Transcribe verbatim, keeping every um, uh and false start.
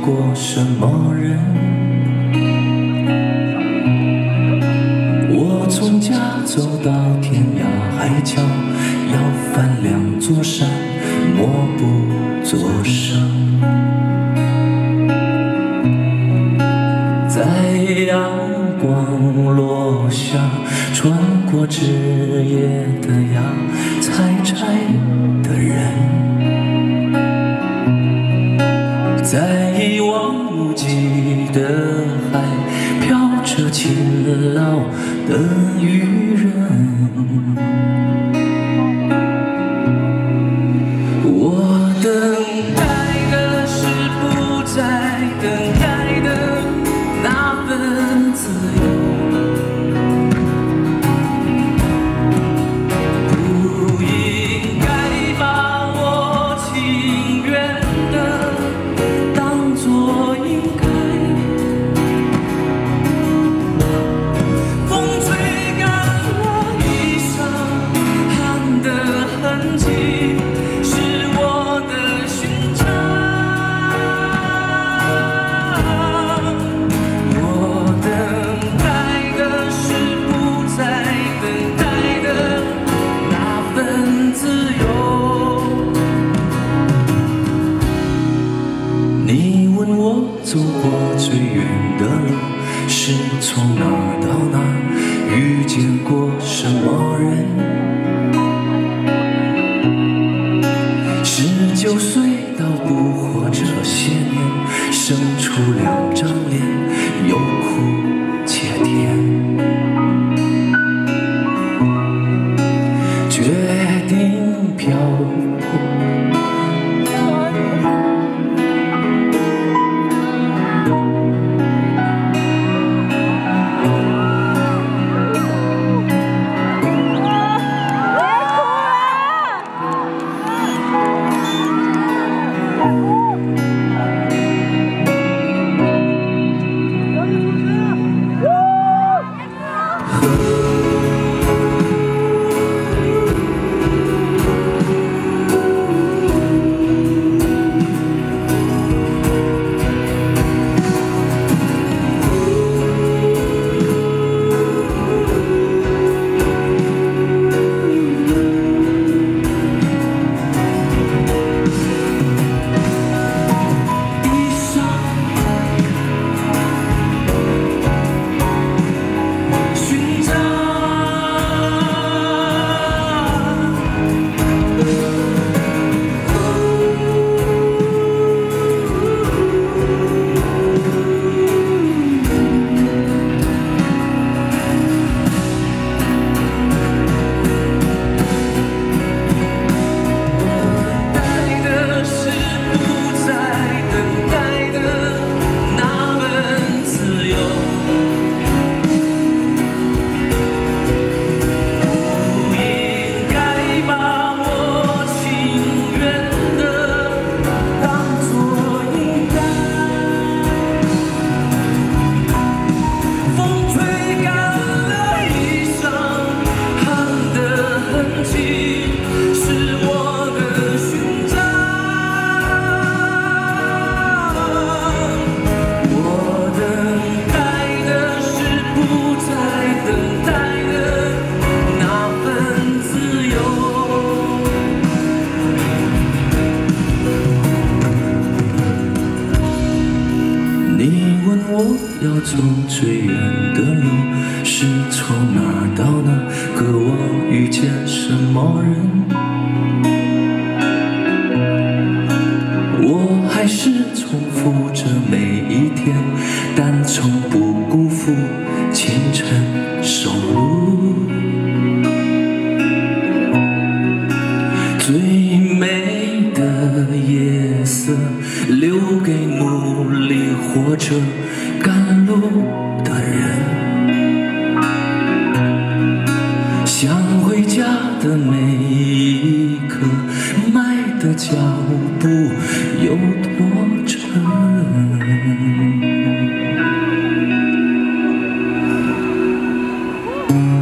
过什么人？我从家走到天涯海角，要翻两座山，默不作声。在阳光落下，穿过枝叶的芽，采摘的人。 在一望无际的海，飘着勤劳的渔人。我等待的是不再等待的那份自由，不应该把我情愿的 做应该，风吹干了衣裳，汗的痕迹是我的勋章。我等待的是不再等待的那份自由。你 问我走过最远的路是从哪儿到哪儿，遇见过什么人？十九岁到不惑这些年，生出两张脸，又苦且甜。决定漂泊。 要走最远的路是从哪儿到哪儿？渴望遇见什么人？我还是重复着每一天，但从不辜负清晨收录。最美的夜色留给努力活着 赶路的人，想回家的每一刻，迈的脚步有多沉？